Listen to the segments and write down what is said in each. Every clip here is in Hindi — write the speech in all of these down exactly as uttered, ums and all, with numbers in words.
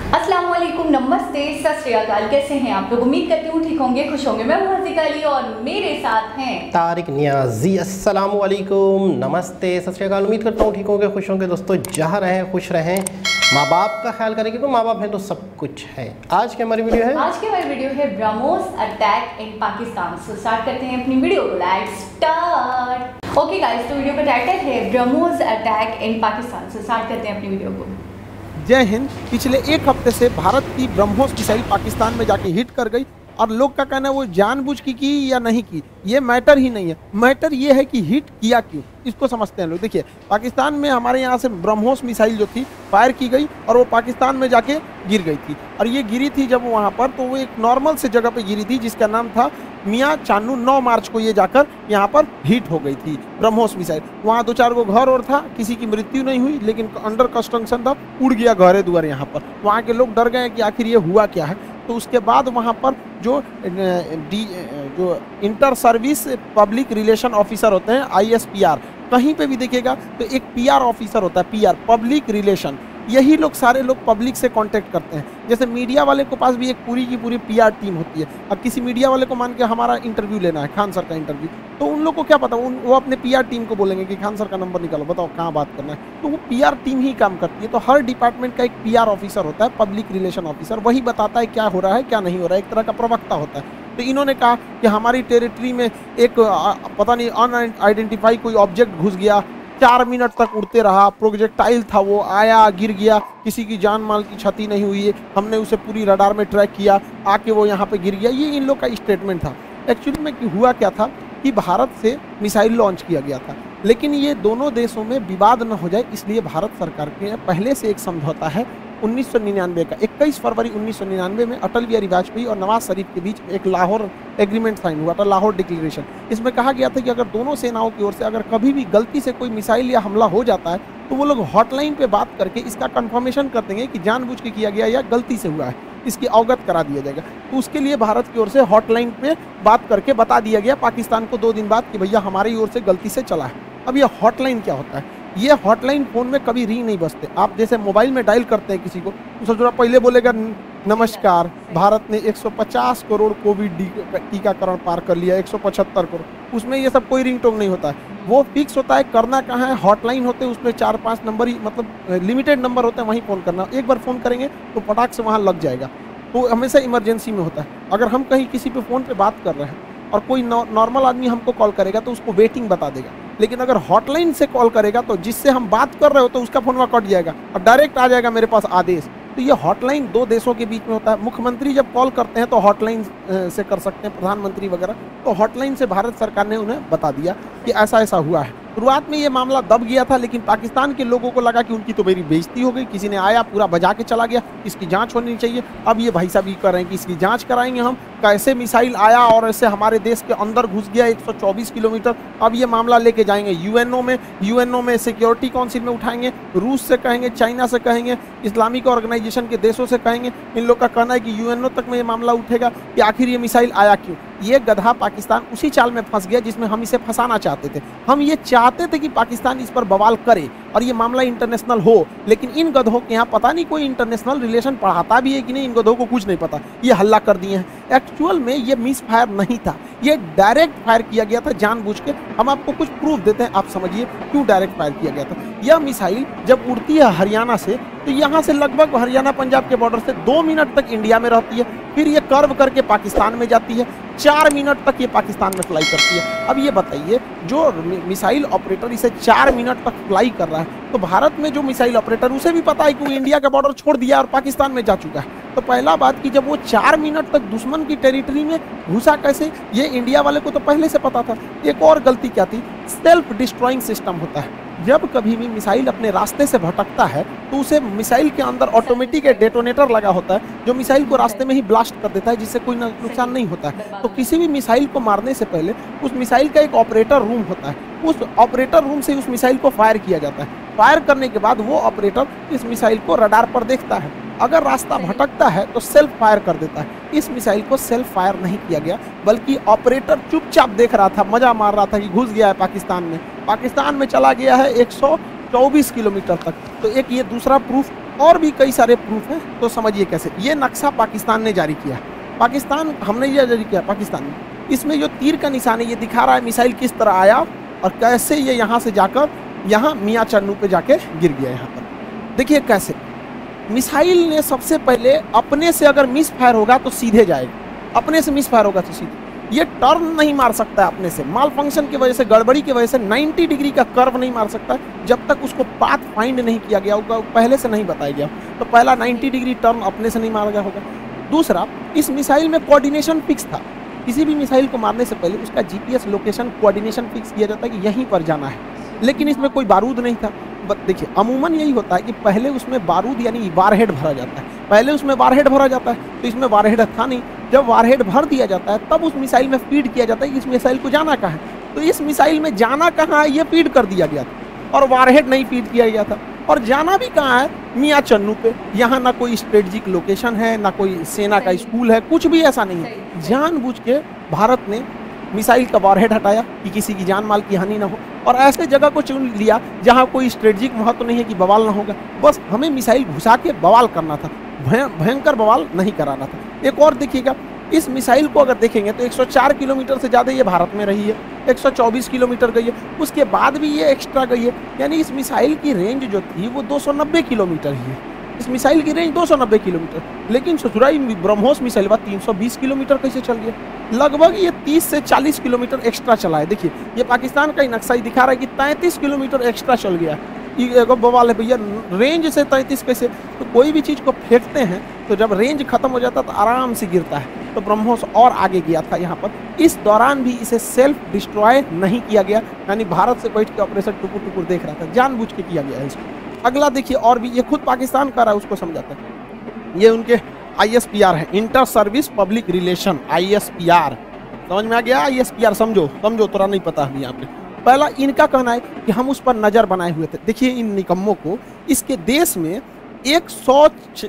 अस्सलाम वालेकुम, नमस्ते, सत श्री अकाल। कैसे हैं आप लोग? उम्मीद करती हूँ ठीक होंगे, खुश होंगे। मैं हूँ हर्षिका अली और मेरे साथ हैं तारिक नियाजी। अस्सलाम वालेकुम, नमस्ते, सत श्री अकाल। उम्मीद करता हूँ ठीक होंगे, खुश होंगे। दोस्तों, जहाँ रहें खुश रहें, माँ बाप का ख्याल करेंगे तो माँ बाप हैं तो सब कुछ है। आज की हमारी वीडियो है आज की हमारी वीडियो है BrahMos attack in Pakistan. So start करते हैं अपनी वीडियो को। Let's start. ओके गाइस, तो वीडियो का टाइटल है BrahMos attack in Pakistan. So start करते हैं अपनी वीडियो को। जय हिंद। पिछले एक हफ्ते से भारत की ब्रह्मोस मिसाइल पाकिस्तान में जाके हिट कर गई और लोग का कहना है वो जानबूझ की की या नहीं की, ये मैटर ही नहीं है। मैटर ये है कि हिट किया क्यों, इसको समझते हैं लोग। देखिए, पाकिस्तान में हमारे यहाँ से ब्रह्मोस मिसाइल जो थी फायर की गई और वो पाकिस्तान में जाके गिर गई थी। और ये गिरी थी जब वहाँ पर, तो वो एक नॉर्मल से जगह पे गिरी थी जिसका नाम था मियाँ चानू। नौ मार्च को ये जाकर यहाँ पर हिट हो गई थी ब्रह्मोस मिसाइल। वहाँ दो चार गो घर और था, किसी की मृत्यु नहीं हुई, लेकिन अंडर कंस्ट्रक्शन था, उड़ गया घरे दुआर यहाँ पर। वहाँ के लोग डर गए कि आखिर ये हुआ क्या है। तो उसके बाद वहाँ पर जो डी जो inter service public relation officer होते हैं, आई एस पी आर, कहीं पे भी देखिएगा तो एक पी आर ऑफिसर होता है, पी आर पब्लिक रिलेशन। यही लोग सारे लोग पब्लिक से कांटेक्ट करते हैं। जैसे मीडिया वाले के पास भी एक पूरी की पूरी पी आर टीम होती है। अब किसी मीडिया वाले को मान के हमारा इंटरव्यू लेना है, खान सर का इंटरव्यू, तो उन लोग को क्या पता, उन वो अपने पी आर टीम को बोलेंगे कि खान सर का नंबर निकालो, बताओ कहाँ बात करना है। तो वो पी आर टीम ही काम करती है। तो हर डिपार्टमेंट का एक पी आर ऑफिसर होता है, पब्लिक रिलेशन ऑफिसर। वही बताता है क्या हो रहा है क्या नहीं हो रहा है, एक तरह का प्रवक्ता होता है। तो इन्होंने कहा कि हमारी टेरिटरी में एक पता नहीं अनआइडेंटिफाई कोई ऑब्जेक्ट घुस गया, चार मिनट तक उड़ते रहा, प्रोजेक्टाइल था, वो आया गिर गया, किसी की जान माल की क्षति नहीं हुई है, हमने उसे पूरी रडार में ट्रैक किया, आके वो यहाँ पे गिर गया। ये इन लोग का स्टेटमेंट था। एक्चुअली में हुआ क्या था कि भारत से मिसाइल लॉन्च किया गया था, लेकिन ये दोनों देशों में विवाद न हो जाए इसलिए भारत सरकार के पहले से एक समझौता है उन्नीस सौ निन्यानवे का। इक्कीस फरवरी उन्नीस सौ निन्यानवे में अटल बिहारी वाजपेयी और नवाज शरीफ के बीच एक लाहौर एग्रीमेंट साइन हुआ था, लाहौर डिक्लेरेशन। इसमें कहा गया था कि अगर दोनों सेनाओं की ओर से अगर कभी भी गलती से कोई मिसाइल या हमला हो जाता है तो वो लोग हॉटलाइन पे बात करके इसका कंफर्मेशन कर देंगे कि जानबूझ के किया गया या गलती से हुआ है, इसकी अवगत करा दिया जाएगा। तो उसके लिए भारत की ओर से हॉटलाइन पे बात करके बता दिया गया पाकिस्तान को दो दिन बाद कि भैया हमारी ओर से गलती से चला है। अब ये हॉटलाइन क्या होता है? ये हॉटलाइन फोन में कभी रिंग नहीं बजते। आप जैसे मोबाइल में डायल करते हैं किसी को, तो सोचो पहले बोलेगा नमस्कार, भारत ने एक सौ पचास करोड़ कोविड टीकाकरण पार कर लिया, एक सौ पचहत्तर करोड़। उसमें ये सब कोई रिंग टोंग नहीं होता है। वो फिक्स होता है, करना कहाँ है, हॉटलाइन होते हैं, उसमें चार पांच नंबर ही, मतलब लिमिटेड नंबर होते हैं, वहीं फ़ोन करना। एक बार फ़ोन करेंगे तो पटाख से वहाँ लग जाएगा। तो हमेशा इमरजेंसी में होता है। अगर हम कहीं किसी पे फ़ोन पे बात कर रहे हैं और कोई नॉर्मल आदमी हमको कॉल करेगा तो उसको वेटिंग बता देगा, लेकिन अगर हॉटलाइन से कॉल करेगा तो जिससे हम बात कर रहे हो तो उसका फोन कट जाएगा और डायरेक्ट आ जाएगा मेरे पास आदेश। तो ये हॉटलाइन दो देशों के बीच में होता है। मुख्यमंत्री जब कॉल करते हैं तो हॉटलाइन से कर सकते हैं, प्रधानमंत्री वगैरह। तो हॉटलाइन से भारत सरकार ने उन्हें बता दिया कि ऐसा ऐसा हुआ है। शुरुआत में ये मामला दब गया था, लेकिन पाकिस्तान के लोगों को लगा कि उनकी तो मेरी बेइज्जती हो गई, किसी ने आया पूरा बजा के चला गया, इसकी जांच होनी चाहिए। अब ये भाई साहब ये कर रहे हैं कि इसकी जांच कराएंगे हम, कैसे मिसाइल आया और ऐसे हमारे देश के अंदर घुस गया एक सौ चौबीस किलोमीटर। अब ये मामला लेके जाएंगे यूएनओ में, यूएनओ में सिक्योरिटी काउंसिल में उठाएंगे, रूस से कहेंगे, चाइना से कहेंगे, इस्लामिक ऑर्गेनाइजेशन के देशों से कहेंगे। इन लोग का कहना है कि यूएनओ तक में ये मामला उठेगा कि आखिर ये मिसाइल आया क्यों। ये गधा पाकिस्तान उसी चाल में फंस गया जिसमें हम इसे फंसाना चाहते थे। हम ये चाहते थे कि पाकिस्तान इस पर बवाल करे और ये मामला इंटरनेशनल हो, लेकिन इन गधों के यहाँ पता नहीं कोई इंटरनेशनल रिलेशन पढ़ाता भी है कि नहीं, इन गधों को कुछ नहीं पता। ये हल्ला कर दिए हैं। एक्चुअल में ये मिस फायर नहीं था, ये डायरेक्ट फायर किया गया था जानबूझ के। हम आपको कुछ प्रूफ देते हैं, आप समझिए क्यों डायरेक्ट फायर किया गया था। यह मिसाइल जब उड़ती है हरियाणा से, तो यहाँ से लगभग हरियाणा पंजाब के बॉर्डर से दो मिनट तक इंडिया में रहती है, फिर ये कर्व करके पाकिस्तान में जाती है, चार मिनट तक ये पाकिस्तान में फ्लाई करती है। अब ये बताइए, जो मिसाइल ऑपरेटर इसे चार मिनट तक फ्लाई कर रहा है, तो भारत में जो मिसाइल ऑपरेटर, उसे भी पता है कि वो इंडिया का बॉर्डर छोड़ दिया और पाकिस्तान में जा चुका है। तो पहला बात कि जब वो चार मिनट तक दुश्मन की टेरिटरी में घुसा कैसे, ये इंडिया वाले को तो पहले से पता था। एक और गलती क्या थी, सेल्फ डिस्ट्रॉइंग सिस्टम होता है। जब कभी भी मिसाइल अपने रास्ते से भटकता है तो उसे मिसाइल के अंदर ऑटोमेटिक एक डेटोनेटर लगा होता है जो मिसाइल को रास्ते में ही ब्लास्ट कर देता है, जिससे कोई नुकसान नहीं होता है। तो किसी भी मिसाइल को मारने से पहले उस मिसाइल का एक ऑपरेटर रूम होता है, उस ऑपरेटर रूम से उस मिसाइल को फायर किया जाता है। फायर करने के बाद वो ऑपरेटर इस मिसाइल को रडार पर देखता है, अगर रास्ता भटकता है तो सेल्फ फायर कर देता है। इस मिसाइल को सेल्फ फायर नहीं किया गया, बल्कि ऑपरेटर चुपचाप देख रहा था, मजा मार रहा था कि घुस गया है पाकिस्तान में, पाकिस्तान में चला गया है एक सौ चौबीस किलोमीटर तक। तो एक ये दूसरा प्रूफ और भी कई सारे प्रूफ हैं, तो समझिए कैसे। ये नक्शा पाकिस्तान ने जारी किया, पाकिस्तान हमने ये जारी किया पाकिस्तान ने। इसमें जो तीर का निशान है ये दिखा रहा है मिसाइल किस तरह आया और कैसे ये यहाँ से जाकर यहाँ मियाँ चन्नू पे जाके गिर गया। यहाँ पर देखिए कैसे मिसाइल ने सबसे पहले अपने से अगर मिस फायर होगा तो सीधे जाएगा, अपने से मिस फायर होगा तो सीधे। ये टर्न नहीं मार सकता है अपने से, माल फंक्शन की वजह से, गड़बड़ी की वजह से नब्बे डिग्री का कर्व नहीं मार सकता जब तक उसको पाथ फाइंड नहीं किया गया होगा, पहले से नहीं बताया गया। तो पहला नब्बे डिग्री टर्न अपने से नहीं मारा गया होगा। दूसरा, इस मिसाइल में कोऑर्डिनेशन फिक्स था। किसी भी मिसाइल को मारने से पहले उसका जीपीएस लोकेशन कोऑर्डिनेशन फिक्स किया जाता है कि यहीं पर जाना है, लेकिन इसमें कोई बारूद नहीं था। देखिए अमूमन यही होता है कि पहले उसमें बारूद यानी वारहेड भरा जाता है, पहले उसमें वारहेड भरा जाता है, तो इसमें वारहेड था नहीं। जब वारहेड भर दिया जाता है तब उस मिसाइल में फीड किया जाता है कि इस मिसाइल को जाना कहाँ है। तो इस मिसाइल में जाना कहाँ है ये फीड कर दिया गया था और वारहेड नहीं फीड किया गया था। और जाना भी कहाँ है, मियाँ चन्नू पे। यहाँ ना कोई स्ट्रेटजिक लोकेशन है, ना कोई सेना का स्कूल है, कुछ भी ऐसा नहीं है। जानबूझ के भारत ने मिसाइल का वारहेड हटाया कि किसी की जान माल की हानि ना हो, और ऐसे जगह को चुन लिया जहाँ कोई स्ट्रेटजिक महत्व नहीं है कि बवाल ना होगा। बस हमें मिसाइल घुसा के बवाल करना था, भयंकर बवाल नहीं कराना था। एक और देखिएगा, इस मिसाइल को अगर देखेंगे तो एक सौ चार किलोमीटर से ज़्यादा ये भारत में रही है, एक सौ चौबीस किलोमीटर गई है, उसके बाद भी ये एक्स्ट्रा गई है। यानी इस मिसाइल की रेंज जो थी वो दो सौ नब्बे किलोमीटर ही है। इस मिसाइल की रेंज दो सौ नब्बे किलोमीटर, लेकिन ससुराई ब्रह्मोस मिसाइल बाद तीन सौ बीस किलोमीटर कैसे चल गया? लगभग ये तीस से चालीस किलोमीटर एक्स्ट्रा चला है। देखिए ये पाकिस्तान का ही नक्शा ही दिखा रहा है कि तैंतीस किलोमीटर एक्स्ट्रा चल गया है। ये बवाल है भैया, रेंज से तैंतीस कैसे? तो कोई भी चीज़ को फेंकते हैं तो जब रेंज खत्म हो जाता है तो आराम से गिरता है। तो ब्रह्मोस और आगे गया था यहाँ पर। इस दौरान भी इसे सेल्फ डिस्ट्रॉय नहीं किया गया, यानी भारत से बैठ के ऑपरेशन टुकुर टुकुर देख रहा था, जानबूझ के किया गया है इसको। अगला देखिए, और भी ये खुद पाकिस्तान कर रहा है, उसको समझाता है। ये उनके आई एस पी आर है, inter service public relation, I S P R. समझ में आ गया? आई एस पी आर समझो, समझो तोरा नहीं पता अभी यहाँ पे। पहला इनका कहना है कि हम उस पर नज़र बनाए हुए थे। देखिए इन निकम्मों को, इसके देश में एक सौ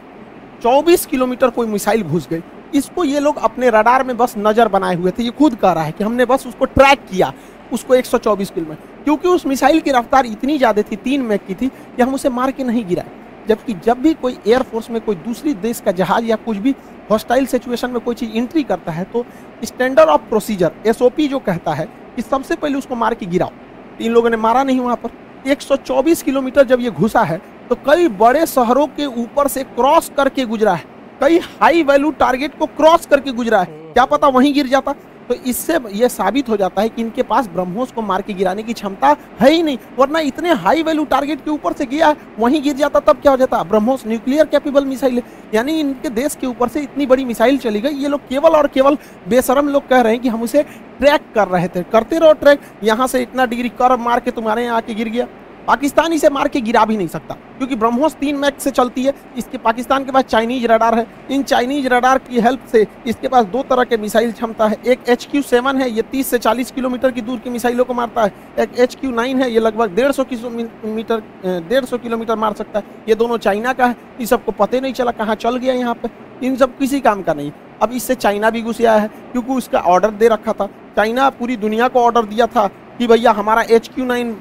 चौबीस किलोमीटर कोई मिसाइल घुस गई, इसको ये लोग अपने रडार में बस नज़र बनाए हुए थे। ये खुद कह रहा है कि हमने बस उसको ट्रैक किया, उसको एक सौ चौबीस किलोमीटर, क्योंकि उस मिसाइल की रफ्तार इतनी ज़्यादा थी, तीन मैक की थी, कि हम उसे मार के नहीं गिराए। जबकि जब भी कोई एयरफोर्स में कोई दूसरी देश का जहाज या कुछ भी हॉस्टाइल सिचुएशन में कोई चीज़ एंट्री करता है तो standard of procedure S O P जो कहता है कि सबसे पहले उसको मार के गिराओ। इन लोगों ने मारा नहीं वहाँ पर। एक सौ चौबीस किलोमीटर जब ये घुसा है तो कई बड़े शहरों के ऊपर से क्रॉस करके गुजरा है, कई हाई वैल्यू टारगेट को क्रॉस करके गुजरा है। क्या पता वहीं गिर जाता। तो इससे यह साबित हो जाता है कि इनके पास ब्रह्मोस को मार के गिराने की क्षमता है ही नहीं, वरना इतने हाई वैल्यू टारगेट के ऊपर से गया है, वहीं गिर जाता तब क्या हो जाता। ब्रह्मोस न्यूक्लियर कैपेबल मिसाइल है, यानी इनके देश के ऊपर से इतनी बड़ी मिसाइल चली गई। ये लोग केवल और केवल बेशरम लोग कह रहे हैं कि हम उसे ट्रैक कर रहे थे। करते रहो ट्रैक, यहाँ से इतना डिग्री कर्व मार के तुम्हारे यहाँ आके गिर गया। पाकिस्तान इसे मार के गिरा भी नहीं सकता, क्योंकि ब्रह्मोस तीन मैक से चलती है। इसके पाकिस्तान के पास चाइनीज रडार है, इन चाइनीज रडार की हेल्प से इसके पास दो तरह के मिसाइल क्षमता है। एक एच क्यू सेवन है, ये तीस से चालीस किलोमीटर की दूर की मिसाइलों को मारता है। एक एच क्यू नाइन है, ये लगभग डेढ़ सौ किलोमीटर डेढ़ सौ किलोमीटर मार सकता है। ये दोनों चाइना का है। ये सबको पता नहीं चला कहाँ चल गया यहाँ पे, इन सब किसी काम का नहीं। अब इससे चाइना भी घुस आया है, क्योंकि उसका ऑर्डर दे रखा था। चाइना पूरी दुनिया को ऑर्डर दिया था कि भैया हमारा H Q nine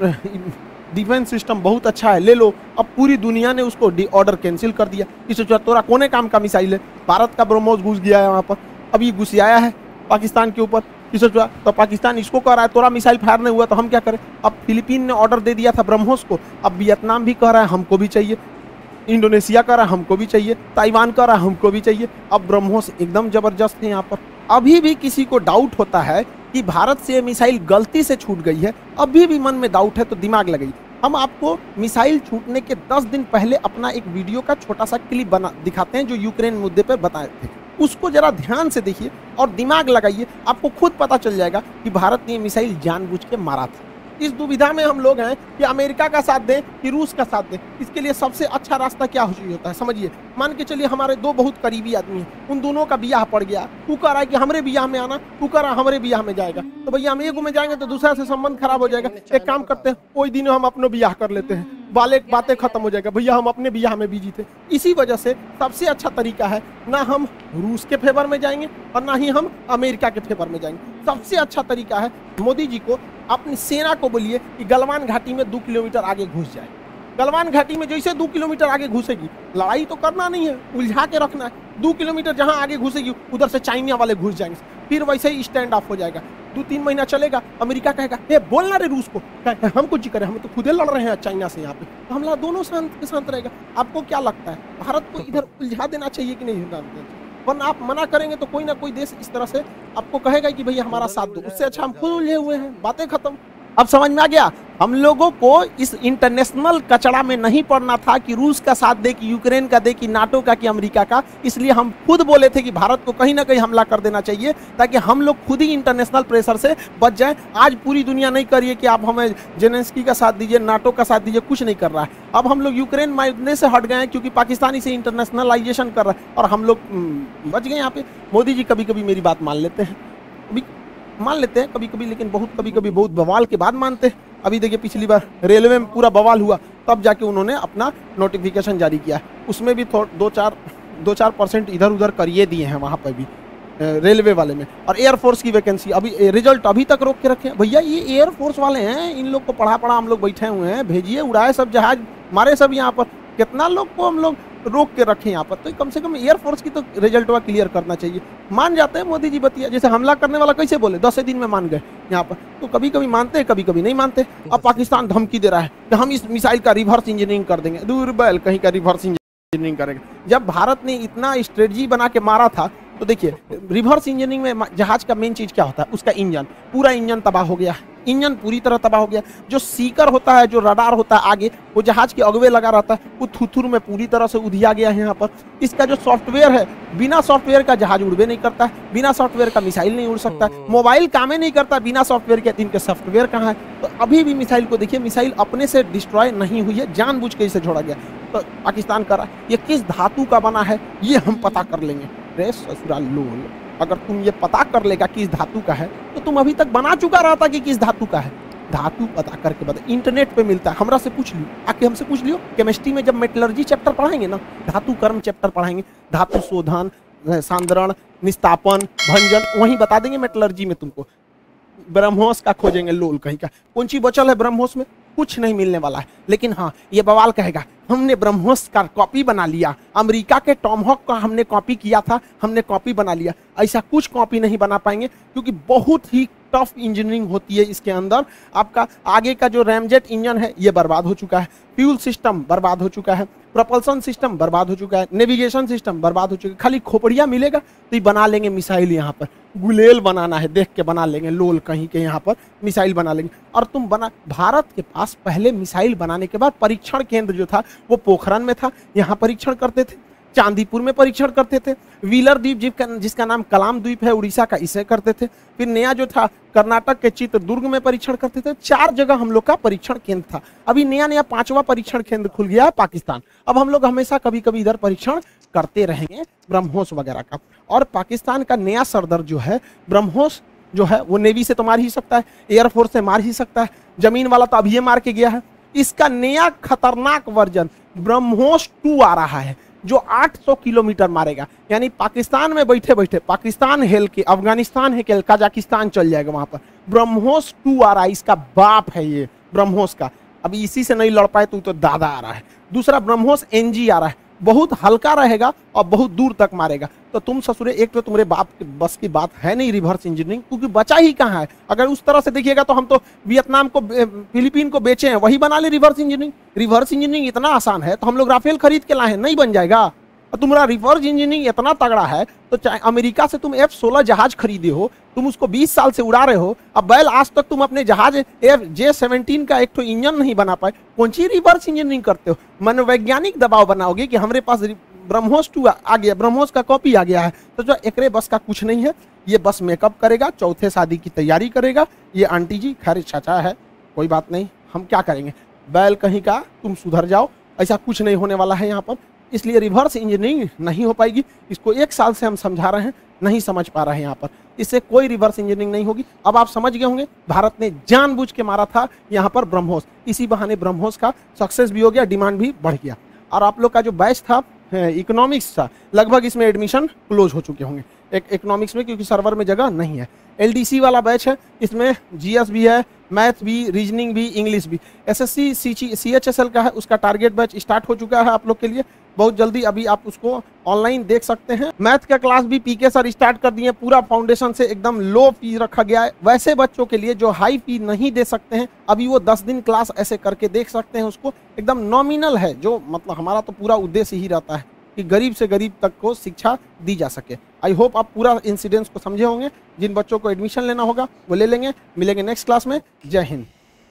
defence system बहुत अच्छा है, ले लो। अब पूरी दुनिया ने उसको ऑर्डर कैंसिल कर दिया। इसे तोरा कोने काम का मिसाइल है, भारत का ब्रह्मोस घुस गया है वहाँ पर। अब ये घुस आया है पाकिस्तान के ऊपर, इसे तो पाकिस्तान इसको कह रहा है तोरा मिसाइल फायर नहीं हुआ तो हम क्या करें। अब फिलीपीन ने ऑर्डर दे दिया था ब्रह्मोस को, अब वियतनाम भी कह रहा है हमको भी चाहिए, इंडोनेशिया कह रहा है हमको भी चाहिए, ताइवान कह रहा है हमको भी चाहिए। अब ब्रह्मोस एकदम जबरदस्त है यहाँ पर। अभी भी किसी को डाउट होता है कि भारत से ये मिसाइल गलती से छूट गई है, अभी भी मन में डाउट है तो दिमाग लगाइए। हम आपको मिसाइल छूटने के दस दिन पहले अपना एक वीडियो का छोटा सा क्लिप बना दिखाते हैं जो यूक्रेन मुद्दे पर बताए थे, उसको जरा ध्यान से देखिए और दिमाग लगाइए, आपको खुद पता चल जाएगा कि भारत ने मिसाइल जानबूझ के मारा था। इस दुविधा में हम लोग हैं कि अमेरिका का साथ दें कि रूस का साथ दें। इसके लिए सबसे अच्छा रास्ता क्या होता है समझिए। मान के चलिए हमारे दो बहुत करीबी आदमी हैं, उन दोनों का बियाह पड़ गया, तू कह रहा है कि हमारे बियाह में आना, तू कह रहा है हमारे बियाह में जाएगा, तो भैया हम एक में जाएंगे तो दूसरा से संबंध खराब हो जाएगा। एक काम करते हैं, कोई दिन हम अपने बियाह कर लेते हैं, वाले बातें खत्म हो जाएगा, भैया हम अपने बियाह में बिजी थे। इसी वजह से सबसे अच्छा तरीका है ना हम रूस के फेवर में जाएंगे और ना ही हम अमेरिका के फेवर में जाएंगे। सबसे अच्छा तरीका है मोदी जी को अपनी सेना को बोलिए कि गलवान घाटी में दो किलोमीटर आगे घुस जाए, गलवान घाटी में जैसे दो किलोमीटर आगे घुसेगी, लड़ाई तो करना नहीं है, उलझा के रखना है। दो किलोमीटर जहां आगे घुसेगी उधर से चाइना वाले घुस जाएंगे, फिर वैसे ही स्टैंड ऑफ हो जाएगा। दो तीन महीना चलेगा, अमेरिका कहेगा ए बोलना रे रूस को, हम कुछ जी करें, हम तो खुदे लड़ रहे हैं चाइना से यहाँ पे, तो हमला दोनों शांत के साथ रहेगा। आपको क्या लगता है भारत को इधर उलझा देना चाहिए कि नहीं? वरना आप मना करेंगे तो कोई ना कोई देश इस तरह से आपको कहेगा कि भैया हमारा साथ दो, उससे अच्छा हम खुद उलझे हुए हैं, बातें खत्म। अब समझ में आ गया, हम लोगों को इस इंटरनेशनल कचड़ा में नहीं पड़ना था कि रूस का साथ दे, कि यूक्रेन का दे, कि नाटो का, कि अमेरिका का। इसलिए हम खुद बोले थे कि भारत को कहीं ना कहीं हमला कर देना चाहिए, ताकि हम लोग खुद ही इंटरनेशनल प्रेशर से बच जाएं। आज पूरी दुनिया नहीं करिए कि आप हमें जेलेंस्की का साथ दीजिए, नाटो का साथ दीजिए, कुछ नहीं कर रहा है। अब हम लोग यूक्रेन मामले से हट गए हैं क्योंकि पाकिस्तान इसे इंटरनेशनलाइजेशन कर रहा है और हम लोग बच गए यहाँ पे। मोदी जी कभी कभी मेरी बात मान लेते हैं, अभी मान लेते हैं कभी कभी, लेकिन बहुत कभी कभी बहुत बवाल के बाद मानते हैं। अभी देखिए पिछली बार रेलवे में पूरा बवाल हुआ, तब जाके उन्होंने अपना नोटिफिकेशन जारी किया, उसमें भी दो चार दो चार परसेंट इधर उधर करिए दिए हैं वहाँ पर भी रेलवे वाले में। और एयरफोर्स की वैकेंसी अभी रिजल्ट अभी तक रोक के रखे हैं। भैया ये एयरफोर्स वाले हैं, इन लोग को पढ़ा पढ़ा हम लोग बैठे हुए हैं, भेजिए, उड़ाए सब जहाज, मारे सब यहाँ पर। कितना लोग को हम लोग रोक के रखे यहाँ पर, तो कम से कम एयरफोर्स की तो रिजल्ट वा क्लियर करना चाहिए। मान जाते हैं मोदी जी बतिया, जैसे हमला करने वाला कैसे बोले दस दिन में मान गए यहाँ पर, तो कभी कभी मानते हैं कभी कभी नहीं मानते। अब पाकिस्तान धमकी दे रहा है कि हम इस मिसाइल का रिवर्स इंजीनियरिंग कर देंगे। दूर बैल कहीं का रिवर्स इंजीनियरिंग करेगा। जब भारत ने इतना स्ट्रेटजी बना के मारा था, तो देखिए रिवर्स इंजीनियरिंग में जहाज का मेन चीज क्या होता है, उसका इंजन, पूरा इंजन तबाह हो गया, इंजन पूरी तरह तबाह हो गया। जो सीकर होता है, जो रडार होता है आगे, वो जहाज के अगवे लगा रहता है, वो थुथुर में पूरी तरह से उधिया गया है यहाँ पर। इसका जो सॉफ्टवेयर है, बिना सॉफ्टवेयर का जहाज उड़वे नहीं करता है, बिना सॉफ्टवेयर का मिसाइल नहीं उड़ सकता है, मोबाइल काम ही नहीं करता बिना सॉफ्टवेयर के। इनके सॉफ्टवेयर कहाँ है? तो अभी भी मिसाइल को देखिए, मिसाइल अपने से डिस्ट्रॉय नहीं हुई है, जानबूझ के इसे छोड़ा गया। तो पाकिस्तान कर रहा है, ये किस धातु का बना है ये हम पता कर लेंगे। रे ससुराल लोल, अगर तुम ये पता कर लेगा किस धातु का है, तो तुम अभी तक बना चुका रहा था कि किस धातु का है। धातु पता करके बता, इंटरनेट पे मिलता है, हमरा से पूछ लियो, आके हमसे पूछ लियो। केमिस्ट्री में जब मेटलर्जी चैप्टर पढ़ाएंगे ना, धातु कर्म चैप्टर पढ़ाएंगे, धातु शोधन, सांद्रण, निस्तापन, भंजन, वहीं बता देंगे मेटलर्जी में तुमको। ब्रह्मोस का खोजेंगे लोल कहीं का, कौन सी बचल है ब्रह्मोस में? कुछ नहीं मिलने वाला है। लेकिन हाँ, ये बवाल कहेगा हमने ब्रह्मोस का कॉपी बना लिया, अमेरिका के टॉमहॉक का हमने कॉपी किया था, हमने कॉपी बना लिया। ऐसा कुछ कॉपी नहीं बना पाएंगे, क्योंकि बहुत ही टफ इंजीनियरिंग होती है इसके अंदर। आपका आगे का जो रैमजेट इंजन है ये बर्बाद हो चुका है, फ्यूल सिस्टम बर्बाद हो चुका है, प्रोपल्सन सिस्टम बर्बाद हो चुका है, नेविगेशन सिस्टम बर्बाद हो चुका है। खाली खोपड़िया मिलेगा तो ये बना लेंगे मिसाइल। यहाँ पर गुलेल बनाना है, देख के बना लेंगे, लोल कहीं के यहाँ पर मिसाइल बना लेंगे। और तुम बना, भारत के पास पहले मिसाइल बनाने के बाद परीक्षण केंद्र जो था वो पोखरण में था, यहाँ परीक्षण करते थे, चांदीपुर में परीक्षण करते थे, व्हीलर द्वीप जिसका जिसका नाम कलाम द्वीप है उड़ीसा का, इसे करते थे। फिर नया जो था कर्नाटक के चित्रदुर्ग में परीक्षण करते थे। चार जगह हम लोग का परीक्षण केंद्र था। अभी नया नया पांचवा परीक्षण केंद्र खुल गया है पाकिस्तान। अब हम लोग हमेशा कभी कभी इधर परीक्षण करते रहेंगे ब्रह्मोस वगैरह का। और पाकिस्तान का नया सरदर जो है ब्रह्मोस जो है, वो नेवी से तो मार ही सकता है, एयरफोर्स से मार ही सकता है, जमीन वाला तो अभी ये मार के गया है। इसका नया खतरनाक वर्जन ब्रह्मोस टू आ रहा है, जो आठ सौ किलोमीटर मारेगा। यानी पाकिस्तान में बैठे बैठे पाकिस्तान हेल के, अफगानिस्तान है के, कजाकिस्तान चल जाएगा वहां पर। ब्रह्मोस टू आ रहा है, इसका बाप है ये ब्रह्मोस का। अभी इसी से नहीं लड़ पाए तो, तो दादा आ रहा है। दूसरा ब्रह्मोस एनजी आ रहा है, बहुत हल्का रहेगा और बहुत दूर तक मारेगा। तो तुम ससुरे, एक तो तुम्हारे बाप के बस की बात है नहीं रिवर्स इंजीनियरिंग, क्योंकि बचा ही कहाँ है। अगर उस तरह से देखिएगा तो हम तो वियतनाम को, फिलीपीन को बेचे हैं, वही बना ले रिवर्स इंजीनियरिंग। रिवर्स इंजीनियरिंग इतना आसान है तो हम लोग राफेल खरीद के लाए हैं, नहीं बन जाएगा। तुम्हारा रिवर्स इंजीनियरिंग इतना तगड़ा है तो चाहे अमेरिका से तुम एफ सोलह जहाज खरीदे हो, तुम उसको बीस साल से उड़ा रहे हो, अब बैल आज तक तुम अपने जहाज एफ जे सेवनटीन का एक तो इंजन नहीं बना पाए, कौन सी रिवर्स इंजीनियरिंग करते हो? मनोवैज्ञानिक दबाव बनाओगे कि हमारे पास ब्रह्मोस टू आ गया, ब्रह्मोस का कॉपी आ गया है, तो जो एकरे बस का कुछ नहीं है। ये बस मेकअप करेगा, चौथे शादी की तैयारी करेगा। ये आंटी जी खैर चाचा है, कोई बात नहीं, हम क्या करेंगे, बैल कहीं का, तुम सुधर जाओ, ऐसा कुछ नहीं होने वाला है यहाँ पर। इसलिए रिवर्स इंजीनियरिंग नहीं हो पाएगी। इसको एक साल से हम समझा रहे हैं, नहीं समझ पा रहे हैं यहाँ पर। इससे कोई रिवर्स इंजीनियरिंग नहीं होगी। अब आप समझ गए होंगे, भारत ने जानबूझ के मारा था यहाँ पर ब्रह्मोस, इसी बहाने ब्रह्मोस का सक्सेस भी हो गया, डिमांड भी बढ़ गया। और आप लोग का जो बैच था इकोनॉमिक्स था, लगभग इसमें एडमिशन क्लोज हो चुके होंगे एक इकोनॉमिक्स में, क्योंकि सर्वर में जगह नहीं है। एलडीसी वाला बैच है, इसमें जीएस भी है, मैथ भी, रीजनिंग भी, इंग्लिश भी। एसएससी सीएचएसएल का है, उसका टारगेट बैच स्टार्ट हो चुका है आप लोग के लिए बहुत जल्दी, अभी आप उसको ऑनलाइन देख सकते हैं। मैथ का क्लास भी पीके सर स्टार्ट कर दिए, पूरा फाउंडेशन से एकदम लो फी रखा गया है। वैसे बच्चों के लिए जो हाई फी नहीं दे सकते हैं, अभी वो दस दिन क्लास ऐसे करके देख सकते हैं, उसको एकदम नॉमिनल है। जो मतलब हमारा तो पूरा उद्देश्य ही रहता है कि गरीब से गरीब तक को शिक्षा दी जा सके। आई होप आप पूरा इंसिडेंस को समझे होंगे। जिन बच्चों को एडमिशन लेना होगा वो ले लेंगे। मिलेंगे नेक्स्ट क्लास में। जय हिंद।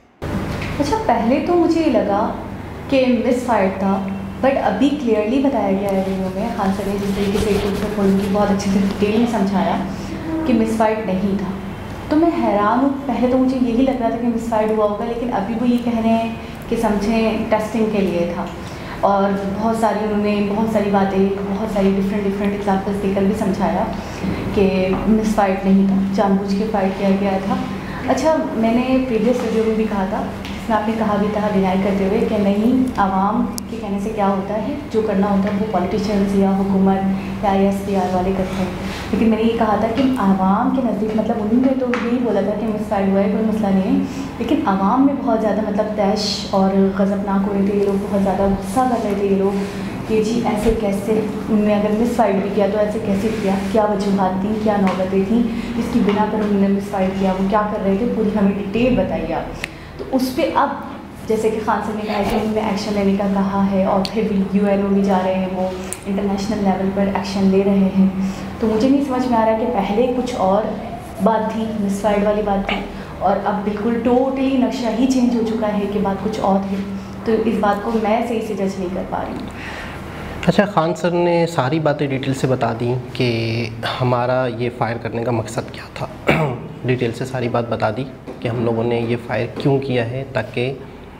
अच्छा, पहले तो मुझे ये लगा कि मिस फायर था, बट अभी क्लियरली बताया गया है वीडियो में, खान सर ने जिस तरीके से एक खोल की बहुत अच्छे से डिटेल में समझाया कि मिस फायर नहीं था, तो मैं हैरान हूँ। पहले तो मुझे यही लग रहा था कि मिस फायर हुआ होगा, लेकिन अभी वो ये कह रहे हैं कि समझें टेस्टिंग के लिए था। और बहुत सारी उन्होंने बहुत सारी बातें, बहुत सारी डिफरेंट डिफरेंट एग्जाम्पल्स देकर भी समझाया कि मिस फाइट नहीं था, जानबूझ के फाइट किया गया था। अच्छा, मैंने प्रीवियस वीडियो में भी कहा था, जिसमें आपने कहा भी था डिनाई करते हुए कि नहीं, आवाम के कहने से क्या होता है, जो करना होता है वो पॉलिटिशियंस या हुकूमत या आई एस पी आर वाले करते हैं। लेकिन मैंने ये कहा था कि आवाम के नज़दीक, मतलब उन्होंने तो यही बोला था कि मिस फाइट हुआ है, कोई मसला नहीं है, लेकिन आवाम में बहुत ज़्यादा मतलब तैश और गज़बनाक हो रहे थे ये लोग, बहुत ज़्यादा गुस्सा कर रहे थे ये लोग कि जी ऐसे कैसे, उनने अगर मिस फाइट भी किया तो ऐसे कैसे किया, क्या वजूहत थी, क्या नौबतें थी, इसकी बिना पर उन्होंने मिस फाइट किया, वो क्या कर रहे थे, पूरी हमें डिटेल बताइए आप। तो उस पर अब जैसे कि खान सर ने कहा कि उन्होंने एक्शन लेने का कहा है, और फिर भी यू एन ओ भी जा रहे हैं, वो इंटरनेशनल लेवल पर एक्शन ले रहे हैं। तो मुझे नहीं समझ में आ रहा कि पहले कुछ और बात थी, मिस फाइट वाली बात थी, और अब बिल्कुल टोटली नक्शा ही चेंज हो चुका है कि बात कुछ और थी। तो इस बात को मैं सही से जज नहीं कर पा रही हूँ। अच्छा, खान सर ने सारी बातें डिटेल से बता दी कि हमारा ये फ़ायर करने का मकसद क्या था। डिटेल से सारी बात बता दी कि हम लोगों ने ये फ़ायर क्यों किया है, ताकि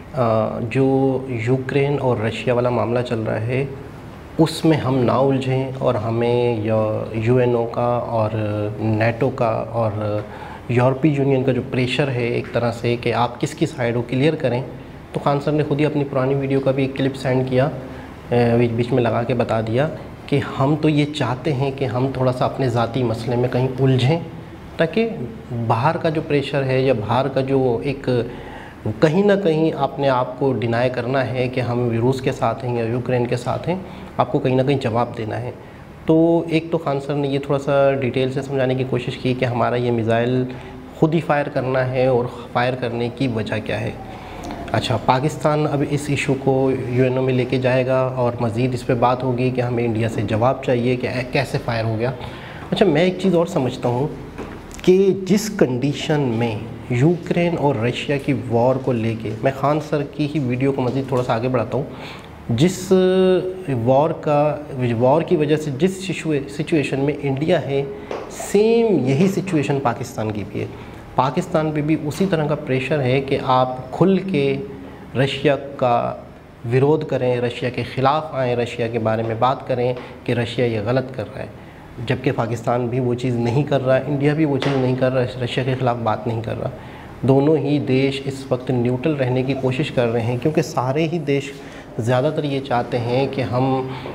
जो यूक्रेन और रशिया वाला मामला चल रहा है उसमें हम ना उलझें, और हमें यू एन ओ का और नेटो का और यूरोपीय यूनियन का जो प्रेशर है एक तरह से कि आप किसकी साइड हो, क्लियर करें। तो खान सर ने खुद ही अपनी पुरानी वीडियो का भी एक क्लिप सेंड किया, बीच बीच में लगा के बता दिया कि हम तो ये चाहते हैं कि हम थोड़ा सा अपने ज़ाती मसले में कहीं उलझें, ताकि बाहर का जो प्रेशर है या बाहर का जो एक कहीं ना कहीं अपने आप को डिनाई करना है कि हम रूस के साथ हैं या यूक्रेन के साथ हैं, आपको कहीं ना कहीं जवाब देना है। तो एक तो खान सर ने ये थोड़ा सा डिटेल से समझाने की कोशिश की कि हमारा ये मिज़ाइल खुद ही फायर करना है और फायर करने की वजह क्या है। अच्छा, पाकिस्तान अब इस इशू को यू एन ओ में लेके जाएगा और मज़ीद इस पर बात होगी कि हमें इंडिया से जवाब चाहिए कि कैसे फायर हो गया। अच्छा, मैं एक चीज़ और समझता हूँ कि जिस कंडीशन में यूक्रेन और रशिया की वॉर को लेके, मैं खान सर की ही वीडियो को मज़ीद थोड़ा सा आगे बढ़ाता हूँ, जिस वॉर का वॉर की वजह से जिस सिचुएशन में इंडिया है, सेम यही सिचुएशन पाकिस्तान की भी है। पाकिस्तान पे भी उसी तरह का प्रेशर है कि आप खुल के रशिया का विरोध करें, रशिया के ख़िलाफ़ आएँ, रशिया के बारे में बात करें कि रशिया ये गलत कर रहा है, जबकि पाकिस्तान भी वो चीज़ नहीं कर रहा, इंडिया भी वो चीज़ नहीं कर रहा, रशिया के ख़िलाफ़ बात नहीं कर रहा। दोनों ही देश इस वक्त न्यूट्रल रहने की कोशिश कर रहे हैं, क्योंकि सारे ही देश ज़्यादातर ये चाहते हैं कि हम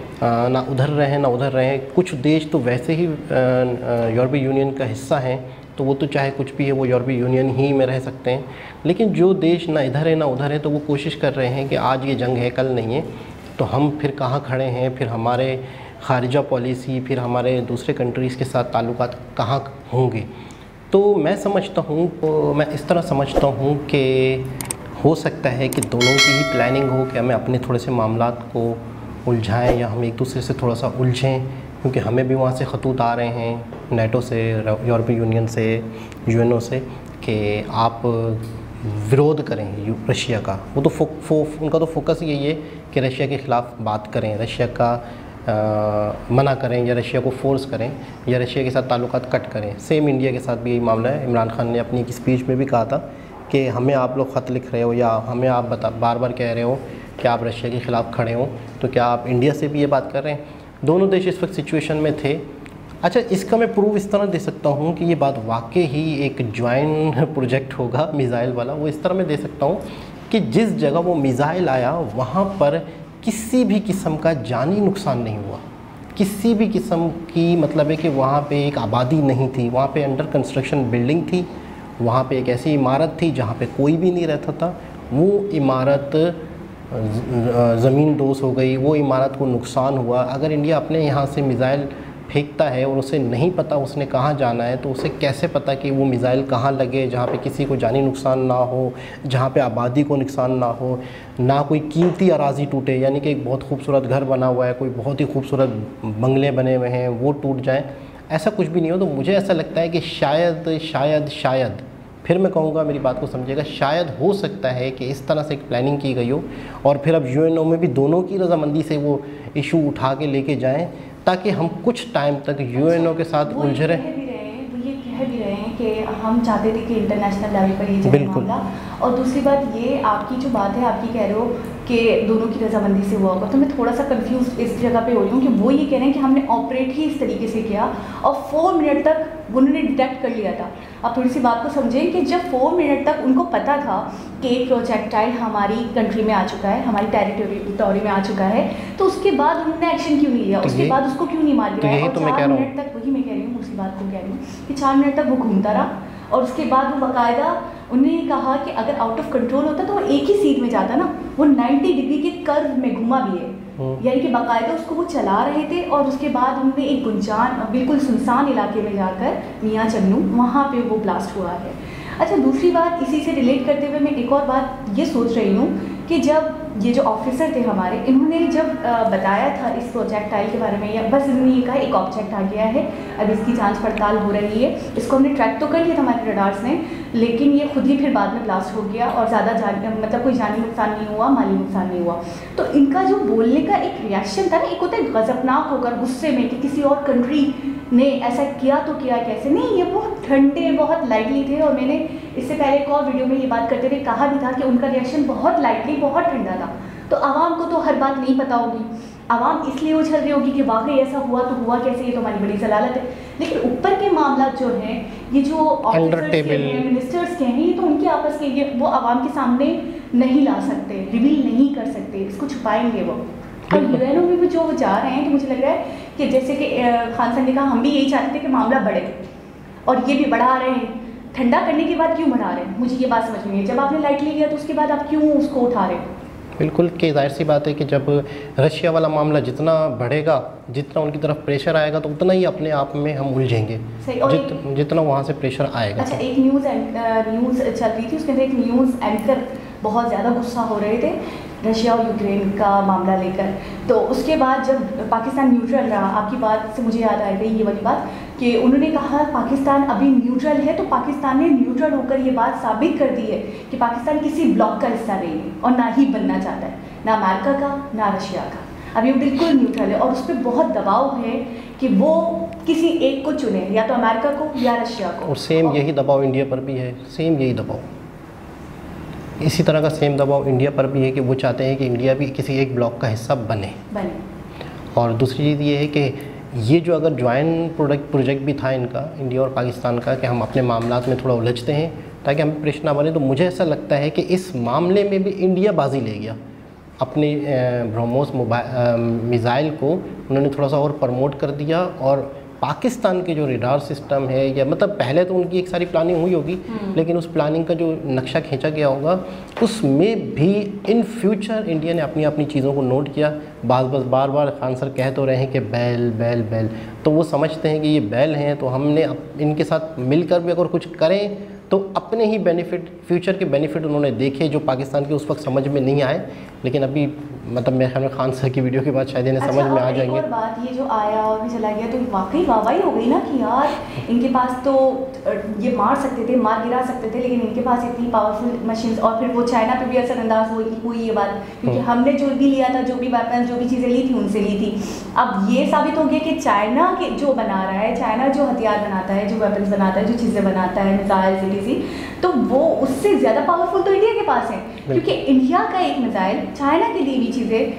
ना उधर रहें ना उधर रहें। कुछ देश तो वैसे ही यूरोपीय यूनियन का हिस्सा हैं, तो वो तो चाहे कुछ भी है वो यूरोपीय यूनियन ही में रह सकते हैं, लेकिन जो देश ना इधर है ना उधर है, तो वो कोशिश कर रहे हैं कि आज ये जंग है कल नहीं है, तो हम फिर कहाँ खड़े हैं, फिर हमारे खारिजा पॉलिसी, फिर हमारे दूसरे कंट्रीज़ के साथ ताल्लुकात कहाँ होंगे। तो मैं समझता हूँ, तो मैं इस तरह समझता हूँ कि हो सकता है कि दोनों की ही प्लानिंग हो कि हमें अपने थोड़े से मामलात को उलझाएं या हम एक दूसरे से थोड़ा सा उलझें, क्योंकि हमें भी वहाँ से खतूत आ रहे हैं नेटो से, यूरोपीय यूनियन से, यू एन ओ से, कि आप विरोध करें रशिया का। वो तो फो, फो, उनका तो फोकस यही है कि रशिया के ख़िलाफ़ बात करें, रशिया का आ, मना करें या रशिया को फोर्स करें या रशिया के साथ ताल्लुकात कट करें। सेम इंडिया के साथ भी यही मामला है। इमरान खान ने अपनी एक स्पीच में भी कहा था कि हमें आप लोग ख़त लिख रहे हो या हमें आप बता बार बार कह रहे हो कि आप रशिया के ख़िलाफ़ खड़े हो, तो क्या आप इंडिया से भी ये बात कर रहे हैं। दोनों देश इस वक्त सिचुएशन में थे। अच्छा, इसका मैं प्रूव इस तरह दे सकता हूँ कि ये बात वाकई ही एक ज्वाइन प्रोजेक्ट होगा मिज़ाइल वाला। वो इस तरह मैं दे सकता हूँ कि जिस जगह वो मिज़ाइल आया वहाँ पर किसी भी किस्म का जानी नुकसान नहीं हुआ, किसी भी किस्म की, मतलब है कि वहाँ पे एक आबादी नहीं थी, वहाँ पे अंडर कंस्ट्रक्शन बिल्डिंग थी, वहाँ पे एक ऐसी इमारत थी जहाँ पे कोई भी नहीं रहता था। वो इमारत ज़मीन दोष हो गई, वो इमारत को नुकसान हुआ। अगर इंडिया अपने यहाँ से मिज़ाइल फेंकता है और उसे नहीं पता उसने कहाँ जाना है, तो उसे कैसे पता कि वो मिज़ाइल कहाँ लगे जहाँ पे किसी को जानी नुकसान ना हो, जहाँ पे आबादी को नुकसान ना हो, ना कोई कीमती अराज़ी टूटे, यानी कि एक बहुत खूबसूरत घर बना हुआ है, कोई बहुत ही खूबसूरत बंगले बने हुए हैं, वो टूट जाएँ, ऐसा कुछ भी नहीं हो। तो मुझे ऐसा लगता है कि शायद शायद शायद फिर मैं कहूँगा, मेरी बात को समझिएगा, शायद हो सकता है कि इस तरह से एक प्लानिंग की गई हो और फिर अब यूएनओ में भी दोनों की रजामंदी से वो इशू उठा के लेके जाएं, ताकि हम कुछ टाइम तक यूएनओ के साथ उलझे रहे। वो ये कह भी रहे हैं कि हम चाहते थे कि इंटरनेशनल लेवल पर ये जाए मामला। और दूसरी बात ये, आपकी जो बात है, आपकी कह रहे हो कि दोनों की रजामंदी से हुआ होगा, तो मैं थोड़ा सा कंफ्यूज इस जगह पे हो रही हूँ कि वो ये कह रहे हैं कि हमने ऑपरेट ही इस तरीके से किया और फोर मिनट तक उन्होंने डिटेक्ट कर लिया था। आप थोड़ी सी बात को समझें कि जब फोर मिनट तक उनको पता था कि एक प्रोजेक्टाइल हमारी कंट्री में आ चुका है, हमारी टेरिटोरी में आ चुका है, तो उसके बाद उन्होंने एक्शन क्यों नहीं लिया? तो उसके बाद उसको क्यों नहीं मार गिराया? तो और चार मिनट तक, वही मैं कह रही हूँ, उसी बात को कह रही हूँ कि चार मिनट तक वो घूमता रहा और उसके बाद वो बाकायदा उन्होंने कहा कि अगर आउट ऑफ कंट्रोल होता तो वो एक ही सीट में जाता ना, वो नब्बे डिग्री के कर्व में घुमा भी है, यानी कि बाकायदा उसको वो चला रहे थे। और उसके बाद उन्होंने एक गुंजान बिल्कुल सुनसान इलाके में जाकर मियाँ चन्नू, वहाँ पे वो ब्लास्ट हुआ है। अच्छा, दूसरी बात इसी से रिलेट करते हुए मैं एक और बात ये सोच रही हूँ कि जब ये जो ऑफिसर थे हमारे, इन्होंने जब बताया था इस प्रोजेक्टाइल के बारे में, या बस इन्होंने ये कहा एक ऑब्जेक्ट आ गया है, अब इसकी जांच पड़ताल हो रही है, इसको हमने ट्रैक तो कर लिया था हमारे रडार्स ने, लेकिन ये खुद ही फिर बाद में ब्लास्ट हो गया और ज़्यादा जान मतलब कोई जानी नुकसान नहीं हुआ, माली नुकसान नहीं हुआ। तो इनका जो बोलने का एक रिएक्शन था ना, एक होता है गजबनाक होकर गुस्से में कि किसी और कंट्री ने ऐसा किया तो किया कैसे, नहीं, ये बहुत ठंडे, बहुत लाइटली थे। और मैंने इससे पहले एक और वीडियो में ये बात करते हुए कहा भी था कि उनका रिएक्शन बहुत लाइटली, बहुत ठंडा था। तो आवाम को तो हर बात नहीं पता होगी, आवाम इसलिए उछल रही होगी कि वाकई ऐसा हुआ तो हुआ कैसे, ये तो हमारी बड़ी जलालत है। लेकिन ऊपर के मामला जो हैं, ये जो ऑफिसर्स के हैं, मिनिस्टर्स के हैं, ये तो उनके आपस के, ये वो आवाम के सामने नहीं ला सकते, रिवील नहीं कर सकते, इसको छुपाएंगे वो। और यूएनओ में भी जो वो जा रहे हैं, तो मुझे लग रहा है कि जैसे कि खान साहब ने कहा, हम भी यही चाहते थे कि मामला बढ़े, और ये भी बढ़ा रहे हैं। ठंडा करने के बाद क्यों बढ़ा रहे हैं, मुझे ये बात समझ में नहीं है। जब आपने लाइटली लिया तो उसके बाद आप क्यों उसको उठा रहे हैं? बिल्कुल कि जाहिर सी बात है कि जब रशिया वाला मामला जितना बढ़ेगा, जितना उनकी तरफ प्रेशर आएगा, तो उतना ही अपने आप में हम उलझेंगे, जित, जितना वहाँ से प्रेशर आएगा। अच्छा, एक न्यूज़ न्यूज़ चल रही थी, उसके अंदर एक न्यूज़ एंकर बहुत ज़्यादा गुस्सा हो रहे थे रशिया और यूक्रेन का मामला लेकर। तो उसके बाद जब पाकिस्तान न्यूट्रल रहा, आपकी बात से मुझे याद आ गई ये वाली बात कि उन्होंने कहा पाकिस्तान अभी न्यूट्रल है, तो पाकिस्तान ने न्यूट्रल होकर ये बात साबित कर दी है कि पाकिस्तान किसी ब्लॉक का हिस्सा नहीं है और ना ही बनना चाहता है, ना अमेरिका का ना रशिया का। अभी वो बिल्कुल न्यूट्रल है और उस पर बहुत दबाव है कि वो किसी एक को चुने, या तो अमेरिका को या रशिया को। और सेम यही दबाव इंडिया पर भी है, सेम यही दबाव, इसी तरह का सेम दबाव इंडिया पर भी है कि वो चाहते हैं कि इंडिया भी किसी एक ब्लॉक का हिस्सा बने बने और दूसरी चीज़ ये है कि ये जो अगर जॉइंट प्रोडक्ट प्रोजेक्ट भी था इनका, इंडिया और पाकिस्तान का, कि हम अपने मामलात में थोड़ा उलझते हैं ताकि हमें प्रेशर ना बने, तो मुझे ऐसा लगता है कि इस मामले में भी इंडिया बाजी ले गया। अपने ब्रह्मोस मिज़ाइल को उन्होंने थोड़ा सा और प्रमोट कर दिया और पाकिस्तान के जो रेडार सिस्टम है, या मतलब पहले तो उनकी एक सारी प्लानिंग हुई होगी, लेकिन उस प्लानिंग का जो नक्शा खींचा गया होगा उसमें भी इन फ्यूचर इंडिया ने अपनी अपनी चीज़ों को नोट किया। बार बस बार बार खान सर कह तो रहे हैं कि बैल बैल बैल, तो वो समझते हैं कि ये बैल हैं, तो हमने इनके साथ मिलकर भी अगर कुछ करें तो अपने ही बेनिफिट, फ्यूचर के बेनिफिट उन्होंने देखे जो पाकिस्तान के उस वक्त समझ में नहीं आए, लेकिन अभी मतलब मेरे ख्याल में खान सर की वीडियो के बाद शायद इन्हें अच्छा, समझ में आ जाएंगे। और बात ये जो आया और भी चला गया, तो वाकई वाहवाही हो गई ना कि यार इनके पास तो ये मार सकते थे, मार गिरा सकते थे, लेकिन इनके पास इतनी पावरफुल मशीन्स, और फिर वो चाइना पे भी असरअंदाज हुई हुई ये बात, क्योंकि हमने जो भी लिया था, जो भी वेपन, जो भी चीज़ें ली थी उनसे ली थी। अब ये साबित हो गया कि चाइना के जो बना रहा है, चाइना जो हथियार बनाता है, जो वेपन्स बनाता है, जो चीज़ें बनाता है, मिसाइल सीरीज़ी, तो वो उससे ज़्यादा पावरफुल तो इंडिया के पास है, क्योंकि इंडिया का एक मिसाइल चाइना की दी हुई चीज़ें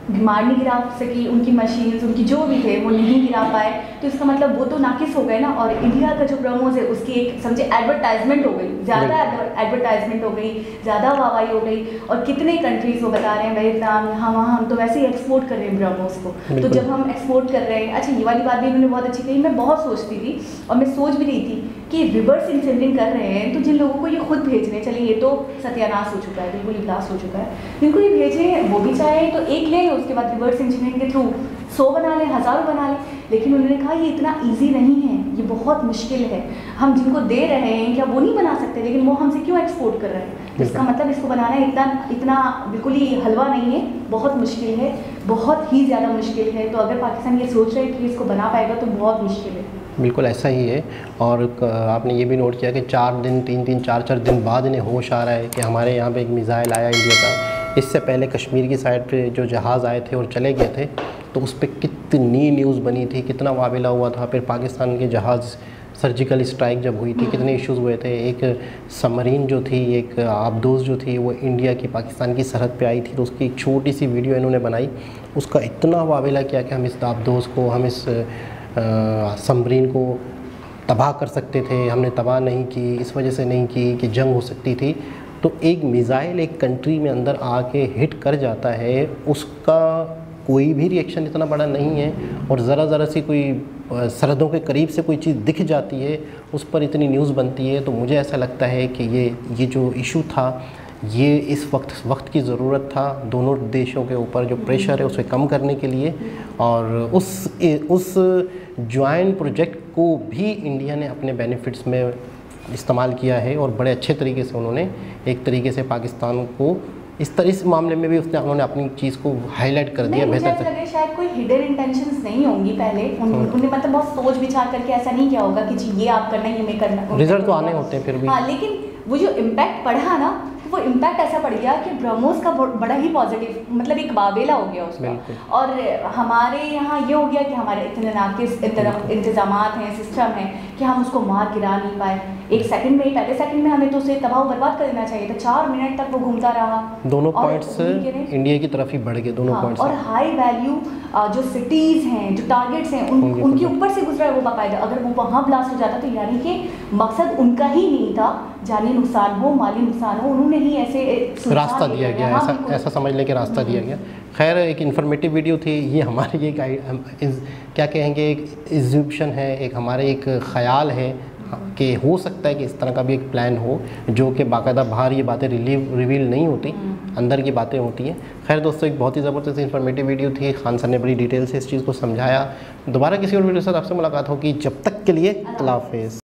मार नहीं गिरा सकी, उनकी मशीन्स उनकी जो भी थे वो नहीं गिरा पाए, तो इसका मतलब वो तो नाकिस हो गए ना। और इंडिया का जो ब्रह्मोस है उसकी एक समझे एडवर्टाइजमेंट हो गई, ज़्यादा एडवर्टाइजमेंट हो गई, ज़्यादा वाहवाही हो गई। और कितने कंट्रीज़ वो बता रहे हैं वियतनाम यहाँ वहाँ, हम तो वैसे ही एक्सपोर्ट कर रहे हैं ब्रह्मोस को। तो जब हम एक्सपोर्ट कर रहे हैं, अच्छा ये वाली बात भी उन्होंने बहुत अच्छी कही, मैं बहुत सोचती थी और मैं सोच भी रही थी कि रिवर्स इंजीनियरिंग कर रहे हैं तो जिन लोगों को ये खुद भेजने, चले ये तो सत्यानाश हो चुका है, बिल्कुल ही ब्लास्ट हो चुका है, जिनको ये भेजे वो भी चाहे तो एक ले, उसके बाद रिवर्स इंजीनियरिंग के थ्रू सौ बना लें, हज़ारों बना लें। लेकिन उन्होंने कहा ये इतना इजी नहीं है, ये बहुत मुश्किल है, हम जिनको दे रहे हैं क्या वो नहीं बना सकते, लेकिन वो हमसे क्यों एक्सपोर्ट कर रहे हैं। इसका मतलब इसको बनाना इतना इतना बिल्कुल ही हलवा नहीं है, बहुत मुश्किल है, बहुत ही ज़्यादा मुश्किल है। तो अगर पाकिस्तान ये सोच रहे हैं कि इसको बना पाएगा तो बहुत मुश्किल है। बिल्कुल ऐसा ही है। और आपने ये भी नोट किया कि चार दिन तीन तीन चार चार दिन बाद इन्हें होश आ रहा है कि हमारे यहाँ पे एक मिसाइल आया इंडिया का। इससे पहले कश्मीर की साइड पे जो जहाज़ आए थे और चले गए थे तो उस पर कितनी न्यूज़ बनी थी, कितना वाविला हुआ था। फिर पाकिस्तान के जहाज़ सर्जिकल स्ट्राइक जब हुई थी कितने इश्यूज़ हुए थे। एक सबमरीन जो थी, एक आबदोज़ जो थी, वो इंडिया की पाकिस्तान की सरहद पे आई थी, तो उसकी एक छोटी सी वीडियो इन्होंने बनाई, उसका इतना वाविला किया कि हम इस आबदोज़ को, हम इस सबमरीन को तबाह कर सकते थे, हमने तबाह नहीं की, इस वजह से नहीं की कि जंग हो सकती थी। तो एक मिसाइल एक कंट्री में अंदर आके हिट कर जाता है, उसका कोई भी रिएक्शन इतना बड़ा नहीं है। और ज़रा ज़रा सी कोई सरहदों के करीब से कोई चीज़ दिख जाती है, उस पर इतनी न्यूज़ बनती है। तो मुझे ऐसा लगता है कि ये ये जो इशू था, ये इस वक्त वक्त की ज़रूरत था दोनों देशों के ऊपर जो प्रेशर है उसे कम करने के लिए। और उस उस जॉइंट प्रोजेक्ट को भी इंडिया ने अपने बेनिफिट्स में इस्तेमाल किया है और बड़े अच्छे तरीके से उन्होंने एक तरीके से पाकिस्तान को इस तरह इस मामले में भी उसने उन्होंने अपनी चीज़ को हाईलाइट कर दिया बेहतर से। शायद कोई हिडन इंटेंशंस नहीं होंगी पहले उन, उन्होंने मतलब बहुत सोच विचार करके ऐसा नहीं किया होगा कि जी ये आप करना ये मैं करना, रिजल्ट तो आने होते हैं फिर भी। हाँ, लेकिन वो जो इम्पैक्ट पड़ा ना, वो इम्पैक्ट ऐसा पड़ गया कि ब्रह्मोस का बड़ा ही पॉजिटिव, मतलब एक बाबेला हो गया उसका। और हमारे यहाँ ये हो गया कि हमारे इतने नाकिस इंतजाम हैं, सिस्टम है कि हम उसको मार गिरा नहीं पाए। एक सेकंड में ही, पहले सेकंड में हमें तो उसे तबाह बर्बाद कर देना चाहिए था। चार मिनट तक वो घूमता रहा, दोनों पॉइंट्स इंडिया की तरफ ही बढ़ गए दोनों पॉइंट्स। और हाई वैल्यू जो सिटीज़ हैं, जो टारगेट्स हैं, उन, उनके ऊपर से गुजरा है वो बाकायदा। अगर वो वहाँ ब्लास्ट हो जाता तो यानी कि मकसद उनका ही नहीं था, जानी नुकसान हो, माली नुकसान हो, उन्होंने ही ऐसे रास्ता दिया गया, ऐसा ऐसा समझ लें कि रास्ता दिया गया। खैर, एक इन्फॉर्मेटिव वीडियो थी ये, हमारे ये क्या कहेंगे, एक एग्जीबिशन है, एक हमारे एक ख्याल है कि हो सकता है कि इस तरह का भी एक प्लान हो जो कि बाकायदा बाहर ये बातें रिलीव रिवील नहीं होती, अंदर की बातें होती हैं। खैर दोस्तों, एक बहुत ही ज़बरदस्त इन्फॉर्मेटिव वीडियो थी, खान सर ने बड़ी डिटेल से इस चीज़ को समझाया। दोबारा किसी और वीडियो के साथ आपसे मुलाकात होगी, जब तक के लिए अल्लाह हाफ़िज़।